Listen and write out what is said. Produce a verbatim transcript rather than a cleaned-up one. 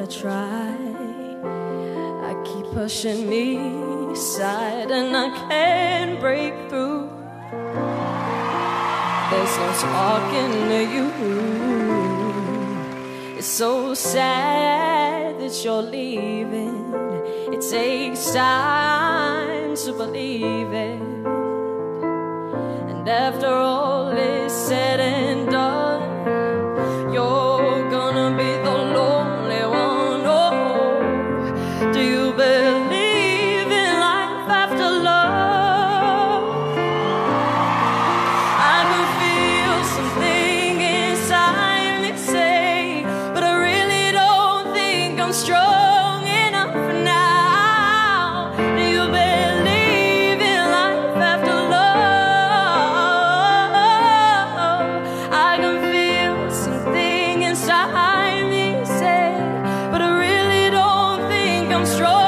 I try. I keep pushing me aside and I can't break through. There's no talking to you. It's so sad that you're leaving. It takes time to believe it. And after all is said and done, you're gonna be the lonely one. Oh, do you believe in life after love? I can feel something inside me say, but I really don't think I'm strong enough for now. Do you believe in life after love? I can feel something inside me say, but I really don't think I'm strong